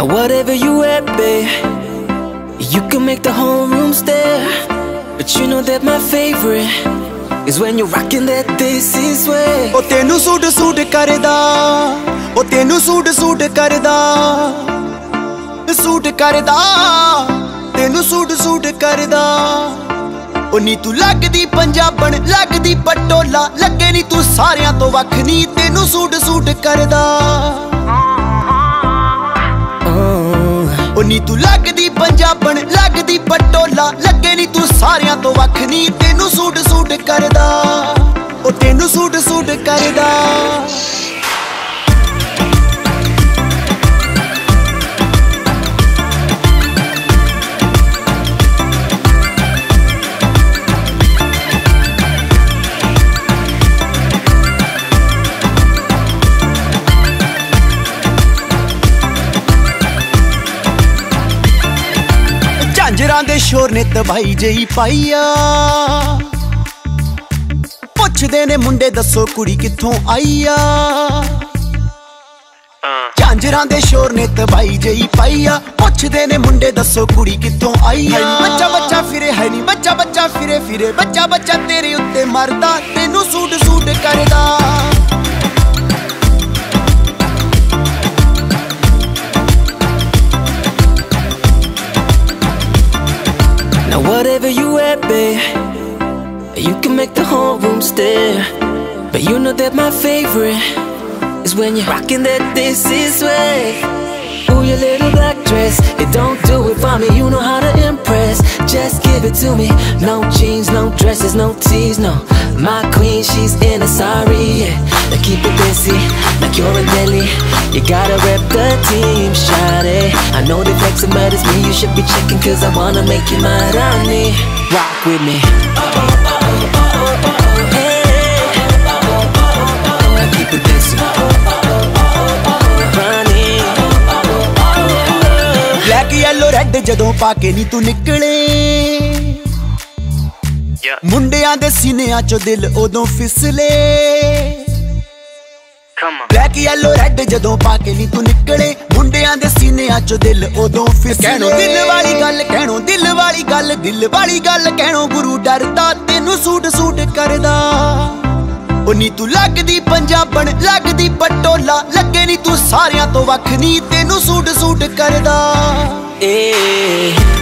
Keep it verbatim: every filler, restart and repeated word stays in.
Now whatever you at, babe, you can make the whole room stare. But you know that my favorite is when you're rocking that this is way. O tenu suit suit karda, o tenu suit suit karda, suit karda, tenu suit suit karda. O नी तू लगदी पंजाबन लगदी पटोला, लगे नी तू सारियां तो वख नी, तेनू suit suit करदा। ओ नी तू लगदी पंजाबन लगदी पटोला, लगे नी तू सारियां तो वख नी, तेनू सूट सूट करदा। ओ तेनू सूट सूट करदा। झांजरां दे शोर ने तबाही जही पाईया, पुछदे ने मुंडे दसो कुड़ी कित्थों आईया। झांजरां दे शोर ने तबाही जही पाईया, पुछदे ने मुंडे दसो कुड़ी कित्थों आईया। बच्चा बच्चा फिरे है नी बच्चा बच्चा फिरे फिरे, बच्चा बच्चा तेरे उत्ते मरदा, तेनू सूट सूट करदा। Now whatever you at, babe, you can make the whole room stare. But you know that my favorite is when you're rocking that this is way. Ooh, your little black dress, it don't do it for me, you know how to impress. Just give it to me, no jeans, no dresses, no tees, no. My queen, she's in a sorry, yeah. Now keep it busy, like you're in Delhi. You gotta rep the team, shawty. I know the flexing matters me, you should be checking, cause I wanna make you my Rani. Rock with me. Hey. Now keep it busy. Black, yellow, red ਜਦੋਂ ਪਾ ਕੇ ਨੀ ਤੂੰ ਨਿਕਲੇ, ਮੁੰਡਿਆਂ ਦੇ ਸੀਨਿਆਂ ਚੋਂ ਦਿਲ ਉਦੋਂ ਫਿਸਲੇ। Black, yellow, red ਜਦੋਂ ਪਾ ਕੇ ਨੀ ਤੂੰ ਨਿਕਲੇ, ਮੁੰਡਿਆਂ ਦੇ ਸੀਨਿਆਂ ਚੋਂ ਦਿਲ ਉਦੋਂ ਫਿਸਲੇ। ਕਹਿਣੋ ਦਿਲ ਵਾਲੀ ਗੱਲ, ਕਹਿਣੋ ਦਿਲ ਵਾਲੀ ਗੱਲ, ਦਿਲ ਵਾਲੀ ਗੱਲ ਕਹਿਣੋ ਗੁਰੂ ਡਰਦਾ, ਤੈਨੂੰ ਸੂਟ ਸੂਟ ਕਰਦਾ। ओ नी तू लगदी पंजाबन लगदी पटोला, लगे नी तू सारियां तो वख नी, तेनू सूट सूट करदा। ए